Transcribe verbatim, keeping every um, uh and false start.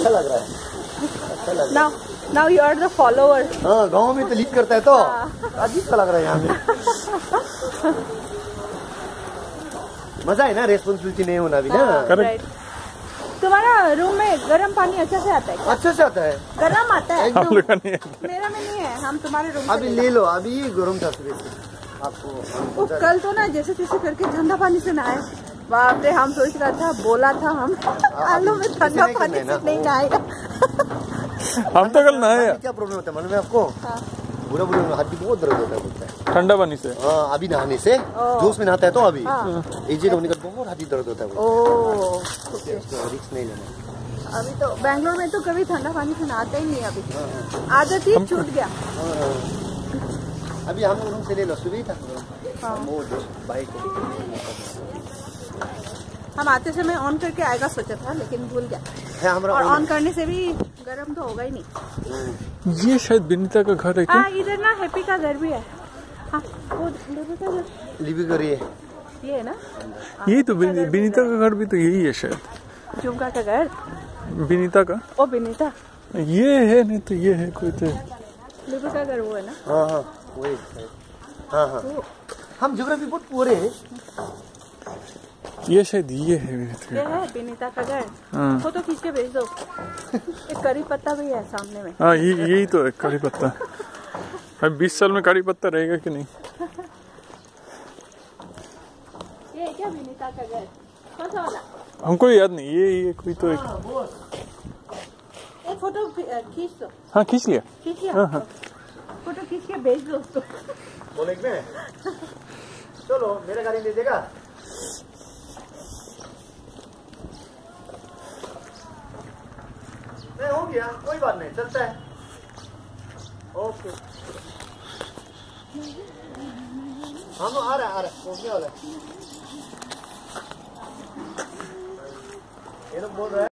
अच्छा लग रहा है, अच्छा लग रहा है। Now you are the follower. हाँ, गाँव में तो लीड करता है तो अजीब सा लग रहा है यहाँ पे। मजा है ना, रेस्पॉन्सिबिलिटी नहीं होना भी ना। राइट। तुम्हारा रूम में गर्म पानी अच्छा से आता है? अच्छा से आता है, गर्म आता है। एकदम। मेरा में नहीं है, हम तुम्हारे रूम अभी ले लो, अभी गर्म था सुबह से आपको। वो कल तो ना जैसे तैसे करके ठंडा पानी से नहाए। बाप रे, हम सोच रहा था, बोला था हम आलू में ठंडा पानी से नहीं नहाएगा। हम तो कल नहाए। क्या प्रॉब्लम होता है मालूम है आपको? बुरा बुरा हड्डी बहुत दर्द होता है बोलता है ठंडा पानी से। हाँ, अभी नहाने से जोश में नहाता है तो अभी एजेड होने का बहुत हड्डी दर्द होता है। ओह, रिस्क नहीं लेना। अभी तो बैंगलोर में तो कभी ठंडा पानी से नहाते ही नहीं। अभी आदत ही छूट गया। अभी हम रूम से ले लो, सुबह था बाइक। हम आते समय ऑन करके आएगा सोचा था, लेकिन भूल गया। और ऑन करने से भी गर्म तो होगा ही नहीं। ये शायद विनीता का घर है क्या? हाँ, इधर ना हैप्पी का घर भी है। हाँ, वो लिबी का घर। लिबी का ये ये है ना? यही तो विनीता का घर भी तो यही है शायद। झुमका का घर विनीता का। ओ विनीता, ये है नहीं तो ये है कोई तो। लिबी का घर वो है ना? हाँ हाँ वही। हाँ हाँ, हम ज्योग्राफी बहुत पूरे हैं। ये शायद ये है विनीता। ये है विनीता का घर। हाँ। फोटो खींच के भेज दो। एक करी पत्ता भी है सामने में। हाँ, ये यही तो है कड़ी पत्ता। अब बीस साल में कड़ी पत्ता रहेगा कि नहीं? ये क्या विनीता का घर? कौन सा वाला? हमको याद नहीं। ये ये कोई तो एक। एक फोटो खींच दो। हाँ, खींच लिया। खींच लिया? हाँ हाँ। फोटो खींच के भेज दो उसको। बोले में चलो मेरा गाड़ी ले देगा। नहीं हो गया, कोई बात नहीं, चलता है। ओके, हम आ रहे आ रहे पहुंचने वाला है। ये लोग बोल रहे हैं